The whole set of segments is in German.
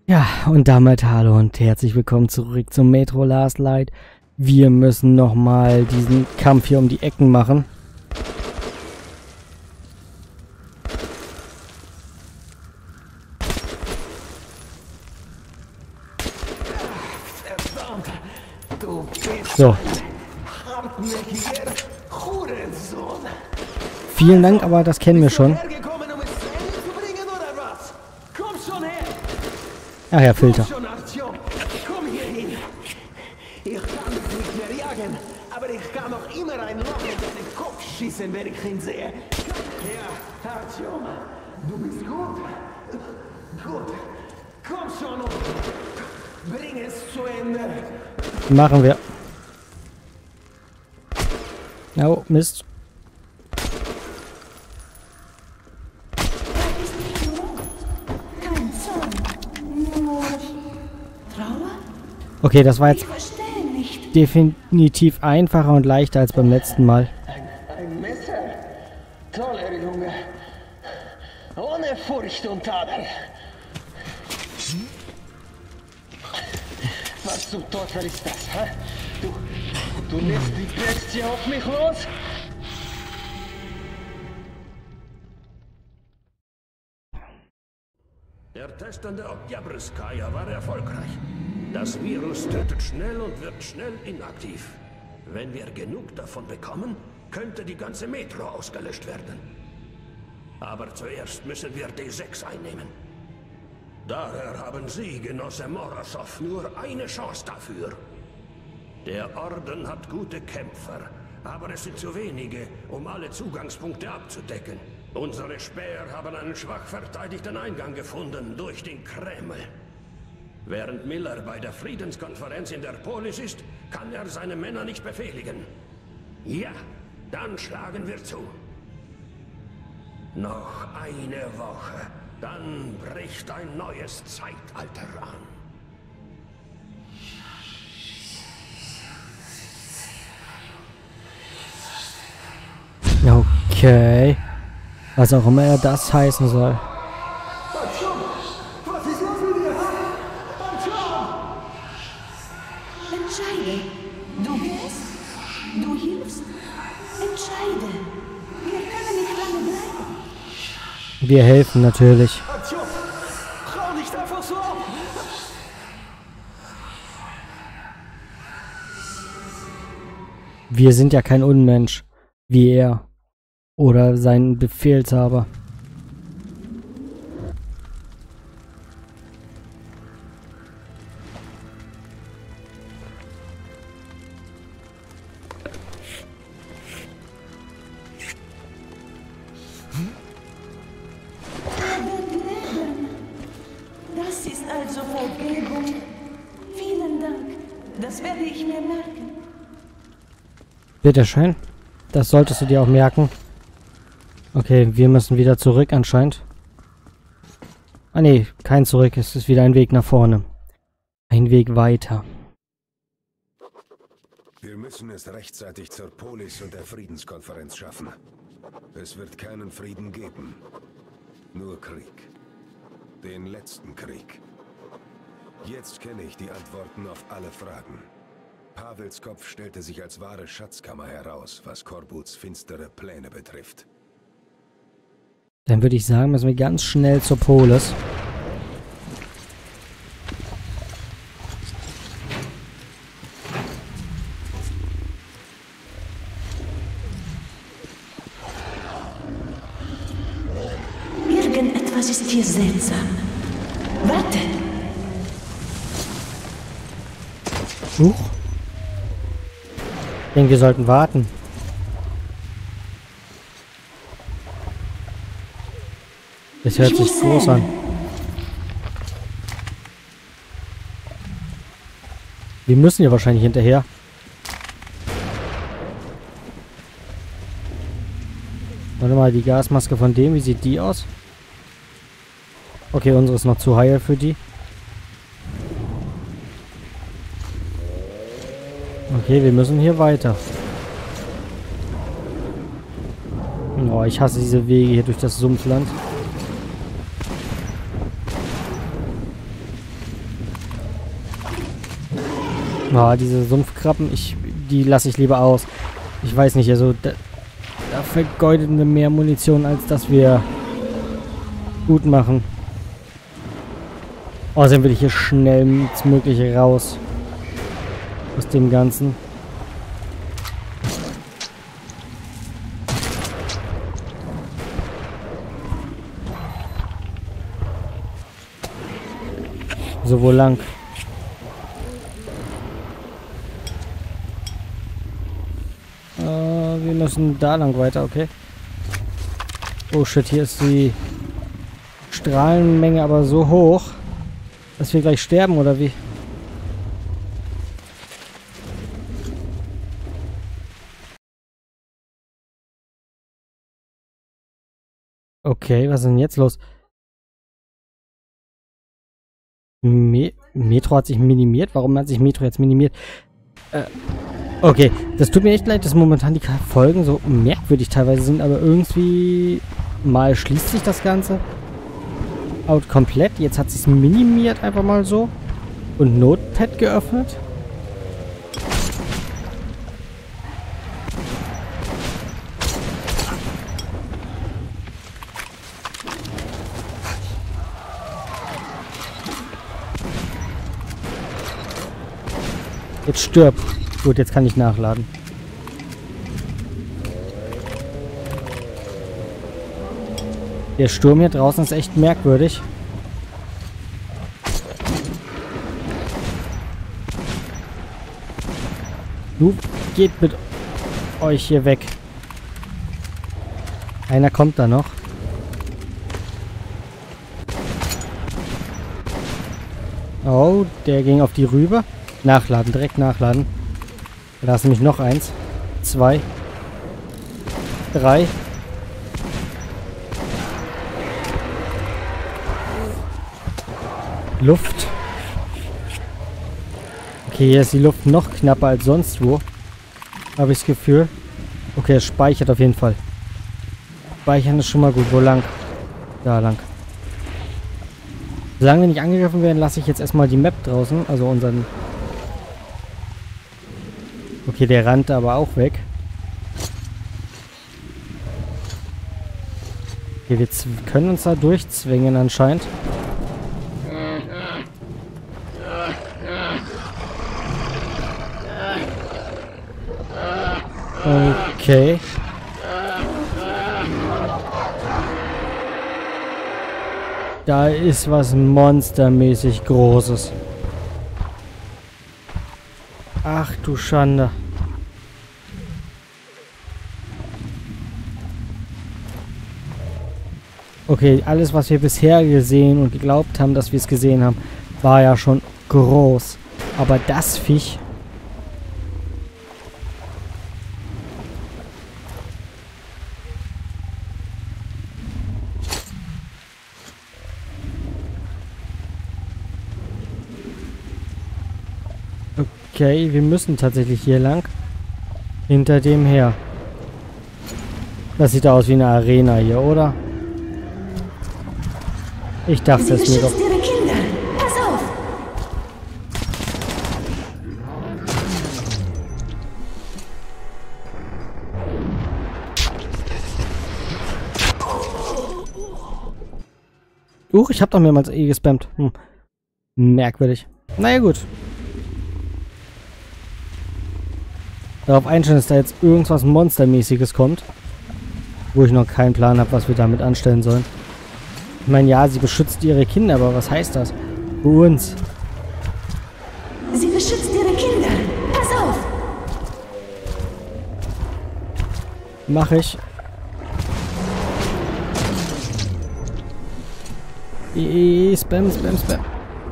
Ja, und damit hallo und herzlich willkommen zurück zum Metro Last Light. Wir müssen nochmal diesen Kampf hier um die Ecken machen. So. Vielen Dank, aber das kennen wir schon. Ach ja, Filter. Komm hier hin. Ich kann dich nicht mehr jagen, aber ich kann noch immer ein Loch in deinen Kopf schießen, wenn ich ihn sehe. Ja, Artyom, du bist gut. Gut. Komm schon und bring es zu Ende. Machen wir. Oh, Mist. Okay, das war jetzt definitiv einfacher und leichter als beim letzten Mal. Ein Messer? Toller Junge. Ohne Furcht und Tadel. Was zum Teufel ist das, hä? Du lässt die Bestie auf mich los? Der Test an der Oktyabrskaya war erfolgreich. Das Virus tötet schnell und wird schnell inaktiv. Wenn wir genug davon bekommen, könnte die ganze Metro ausgelöscht werden. Aber zuerst müssen wir D6 einnehmen. Daher haben Sie, Genosse Morozov, nur eine Chance dafür. Der Orden hat gute Kämpfer, aber es sind zu wenige, um alle Zugangspunkte abzudecken. Unsere Späher haben einen schwach verteidigten Eingang gefunden durch den Kreml. Während Miller bei der Friedenskonferenz in der Polis ist, kann er seine Männer nicht befehligen. Ja, dann schlagen wir zu. Noch eine Woche, dann bricht ein neues Zeitalter an. Okay. Was auch immer das heißen soll. Was ist los mit dir? Entscheide. Du gehst, du hilfst. Entscheide. Wir können nicht lange bleiben. Wir helfen natürlich. Artyom, trau nicht einfach so ab. Wir sind ja kein Unmensch. Wie er. Oder sein Befehlshaber. Er wird leben. Das ist also Vergebung. Vielen Dank. Das werde ich mir merken. Bitteschön. Das solltest du dir auch merken. Okay, wir müssen wieder zurück anscheinend. Ah ne, kein Zurück. Es ist wieder ein Weg nach vorne. Ein Weg weiter. Wir müssen es rechtzeitig zur Polis und der Friedenskonferenz schaffen. Es wird keinen Frieden geben. Nur Krieg. Den letzten Krieg. Jetzt kenne ich die Antworten auf alle Fragen. Pawels Kopf stellte sich als wahre Schatzkammer heraus, was Korbuts finstere Pläne betrifft. Dann würde ich sagen, müssen wir ganz schnell zur Polis. Irgendetwas ist hier seltsam. Warte. Huch. Ich denke, wir sollten warten. Das hört sich groß an. Wir müssen ja wahrscheinlich hinterher. Warte mal, die Gasmaske von dem, wie sieht die aus? Okay, unsere ist noch zu heil für die. Okay, wir müssen hier weiter. Oh, ich hasse diese Wege hier durch das Sumpfland. Oh, diese Sumpfkrabben, die lasse ich lieber aus. Ich weiß nicht, also da vergeuden wir mehr Munition, als dass wir gut machen. Außerdem will ich hier schnellstmöglich raus aus dem Ganzen. So, wo lang? Wir müssen da lang weiter, okay. Oh shit, hier ist die Strahlenmenge aber so hoch, dass wir gleich sterben, oder wie? Okay, was ist denn jetzt los? Metro hat sich minimiert? Warum hat sich Metro jetzt minimiert? Okay, das tut mir echt leid, dass momentan die Folgen so merkwürdig teilweise sind, aber irgendwie mal schließt sich das Ganze out komplett. Jetzt hat sich minimiert einfach mal so und Notepad geöffnet. Jetzt stirb. Gut, jetzt kann ich nachladen. Der Sturm hier draußen ist echt merkwürdig. Du geht mit euch hier weg. Einer kommt da noch. Oh, der ging auf die rüber. Nachladen, direkt nachladen. Da ist nämlich noch eins. 2. 3. Luft. Okay, hier ist die Luft noch knapper als sonst wo. Habe ich das Gefühl. Okay, es speichert auf jeden Fall. Speichern ist schon mal gut. Wo lang? Da lang. Solange wir nicht angegriffen werden, lasse ich jetzt erstmal die Map draußen. Also unseren... Okay, der rannte aber auch weg. Okay, wir können uns da durchzwingen anscheinend. Okay. Da ist was monstermäßig Großes. Ach du Schande. Okay, alles, was wir bisher gesehen und geglaubt haben, dass wir es gesehen haben, war ja schon groß. Aber das Viech... Okay, wir müssen tatsächlich hier lang. Hinter dem her. Das sieht aus wie eine Arena hier, oder? Ich dachte es mir doch. Ihre Kinder. Pass auf! Ich hab doch mehrmals gespammt. Merkwürdig. Naja, gut. Darauf einstellen, dass da jetzt irgendwas Monstermäßiges kommt. Wo ich noch keinen Plan habe, was wir damit anstellen sollen. Ich meine, ja, sie beschützt ihre Kinder, aber was heißt das? Für uns. Sie beschützt ihre Kinder. Pass auf! Mach ich. Spam, spam, spam.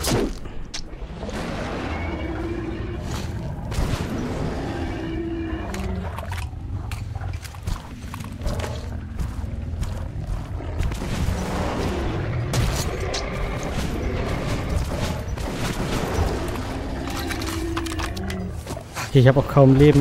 Okay, ich habe auch kaum Leben.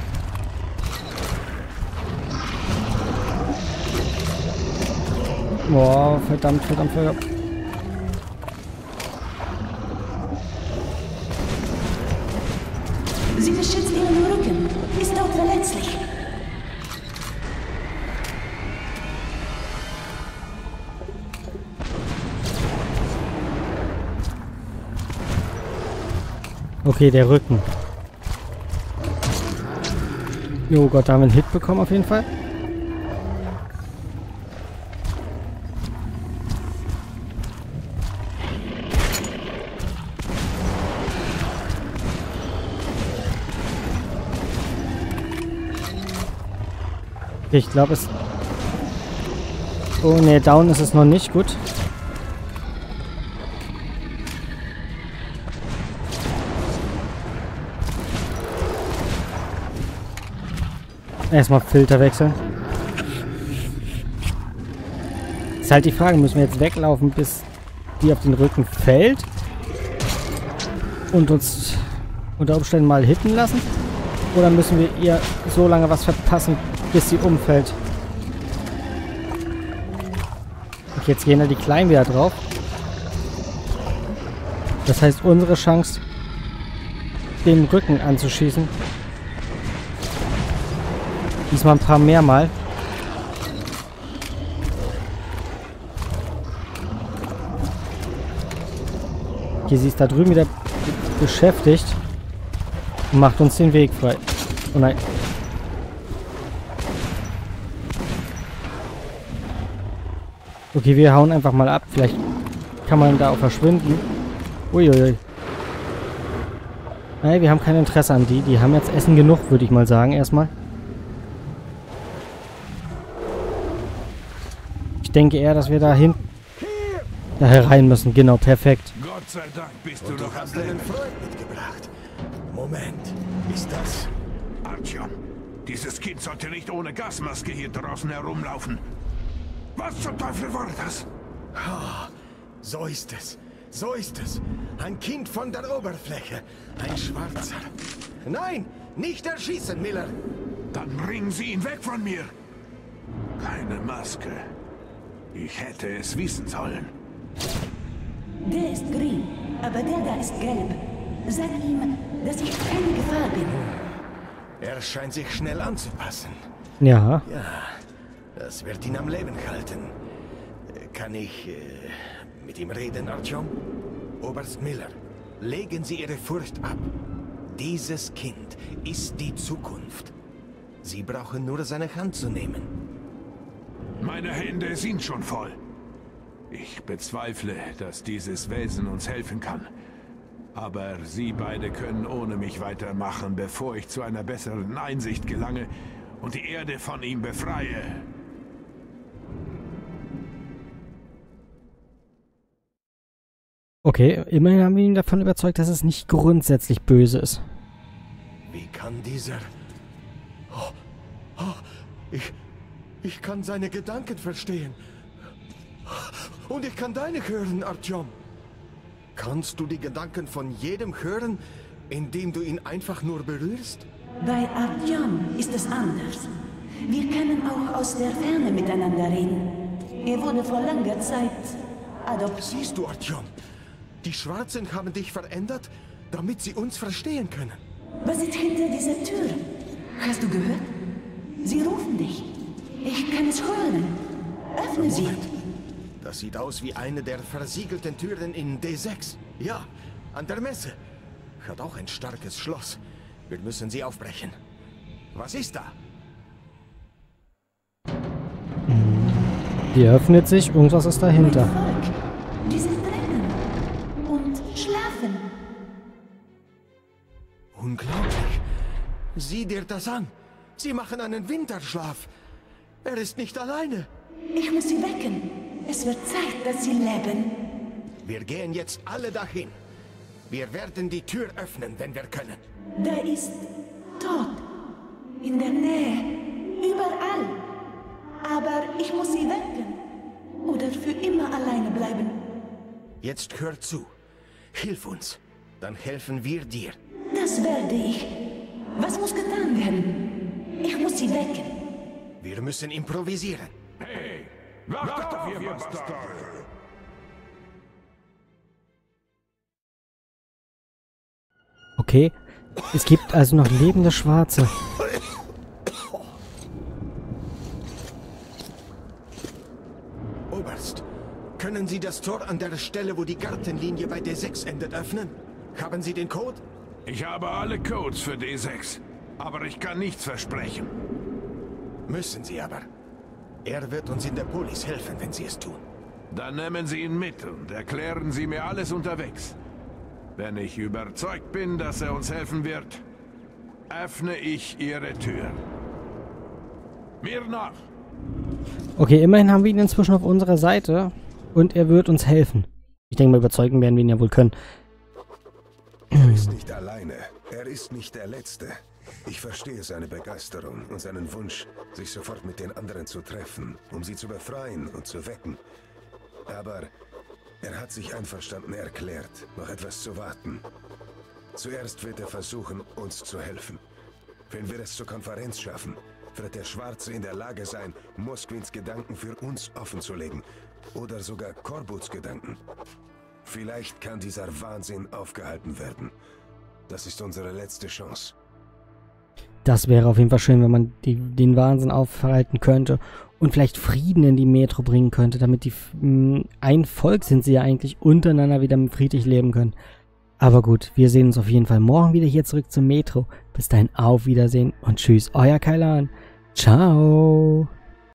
Boah, verdammt, verdammt, verdammt. Sie beschützt ihren Rücken. Ist dort verletzlich. Okay, der Rücken. Oh Gott, da haben wir einen Hit bekommen auf jeden Fall. Ich glaube es... Oh ne, down ist es noch nicht. Gut. Erstmal Filter wechseln. Ist halt die Frage, müssen wir jetzt weglaufen, bis die auf den Rücken fällt? Und uns unter Umständen mal hitten lassen? Oder müssen wir ihr so lange was verpassen, bis sie umfällt? Okay, jetzt gehen da die Kleinen wieder drauf. Das heißt, unsere Chance, den Rücken anzuschießen. Diesmal ein paar mehr Mal. Okay, sie ist da drüben wieder beschäftigt. Und macht uns den Weg frei. Oh nein. Okay, wir hauen einfach mal ab. Vielleicht kann man da auch verschwinden. Uiuiui. Nein, wir haben kein Interesse an die. Die haben jetzt Essen genug, würde ich mal sagen, erstmal. Ich denke eher, dass wir da herein müssen. Genau, perfekt. Gott sei Dank bist du Du doch hast einen Freund mitgebracht. Moment, ist das... Artyom, dieses Kind sollte nicht ohne Gasmaske hier draußen herumlaufen. Was zum Teufel war das? So ist es. So ist es. Ein Kind von der Oberfläche. Ein Schwarzer. Nein, nicht erschießen, Miller. Dann bringen Sie ihn weg von mir. Keine Maske. Ich hätte es wissen sollen. Der ist grün, aber der da ist gelb. Sag ihm, dass ich keine Gefahr bin. Er scheint sich schnell anzupassen. Ja. Ja, das wird ihn am Leben halten. Kann ich mit ihm reden, Artyom? Oberst Miller, legen Sie Ihre Furcht ab. Dieses Kind ist die Zukunft. Sie brauchen nur seine Hand zu nehmen. Meine Hände sind schon voll. Ich bezweifle, dass dieses Wesen uns helfen kann. Aber Sie beide können ohne mich weitermachen, bevor ich zu einer besseren Einsicht gelange und die Erde von ihm befreie. Okay, immerhin haben wir ihn davon überzeugt, dass es nicht grundsätzlich böse ist. Wie kann dieser... Ich kann seine Gedanken verstehen. Und ich kann deine hören, Artyom. Kannst du die Gedanken von jedem hören, indem du ihn einfach nur berührst? Bei Artyom ist es anders. Wir können auch aus der Ferne miteinander reden. Er wurde vor langer Zeit adoptiert. Siehst du, Artyom? Die Schwarzen haben dich verändert, damit sie uns verstehen können. Was ist hinter dieser Tür? Hast du gehört? Sie rufen dich. Ich kann es hören. Öffne sie. Das sieht aus wie eine der versiegelten Türen in D6. Ja, an der Messe. Hat auch ein starkes Schloss. Wir müssen sie aufbrechen. Was ist da? Die öffnet sich, irgendwas ist dahinter. Mein Volk. Die sind drinnen. Und schlafen. Unglaublich. Sieh dir das an. Sie machen einen Winterschlaf. Er ist nicht alleine. Ich muss sie wecken. Es wird Zeit, dass sie leben. Wir gehen jetzt alle dahin. Wir werden die Tür öffnen, wenn wir können. Da ist Tod. In der Nähe. Überall. Aber ich muss sie wecken. Oder für immer alleine bleiben. Jetzt hör zu. Hilf uns. Dann helfen wir dir. Das werde ich. Was muss getan werden? Ich muss sie wecken. Wir müssen improvisieren. Hey, wacht auf, ihr Bastarde! Okay, Es gibt also noch lebende Schwarze. Oberst, können Sie das Tor an der Stelle, wo die Gartenlinie bei D6 endet, öffnen? Haben Sie den Code? Ich habe alle Codes für D6, aber ich kann nichts versprechen. Müssen Sie aber. Er wird uns in der Polis helfen, wenn Sie es tun. Dann nehmen Sie ihn mit und erklären Sie mir alles unterwegs. Wenn ich überzeugt bin, dass er uns helfen wird, öffne ich Ihre Tür. Mir nach! Okay, immerhin haben wir ihn inzwischen auf unserer Seite und er wird uns helfen. Ich denke mal, überzeugen werden wir ihn ja wohl können. Er ist nicht alleine. Er ist nicht der Letzte. Ich verstehe seine Begeisterung und seinen Wunsch, sich sofort mit den anderen zu treffen, um sie zu befreien und zu wecken. Aber er hat sich einverstanden erklärt, noch etwas zu warten. Zuerst wird er versuchen, uns zu helfen. Wenn wir es zur Konferenz schaffen, wird der Schwarze in der Lage sein, Mosquins Gedanken für uns offenzulegen. Oder sogar Corbuts Gedanken. Vielleicht kann dieser Wahnsinn aufgehalten werden. Das ist unsere letzte Chance. Das wäre auf jeden Fall schön, wenn man den Wahnsinn aufhalten könnte und vielleicht Frieden in die Metro bringen könnte, damit die ein Volk sind sie ja eigentlich untereinander wieder friedlich leben können. Aber gut, wir sehen uns auf jeden Fall morgen wieder hier zurück zum Metro. Bis dahin auf Wiedersehen und tschüss, euer Kailan. Ciao.